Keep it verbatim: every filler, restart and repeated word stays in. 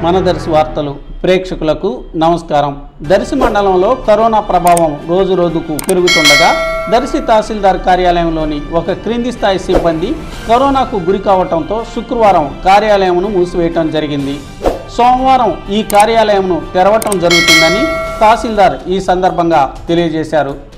మన దర్శి వార్తలు ప్రేక్షకులకు నమస్కారం. దర్శి మండలంలో కరోనా ప్రభావం రోజు రోజుకు పెరుగుతుండగా దర్శి తహసీల్దార్ కార్యాలయంలోని ఒక క్రింది స్థాయి సిబ్బంది కరోనాకు గురి కావడంతో శుక్రవారం కార్యాలయంను మూసివేయటం జరిగింది. సోమవారం ఈ కార్యాలయంను తెరవటం జరుగుతుందని తహసీల్దార్ ఈ సందర్భంగా తెలియజేశారు.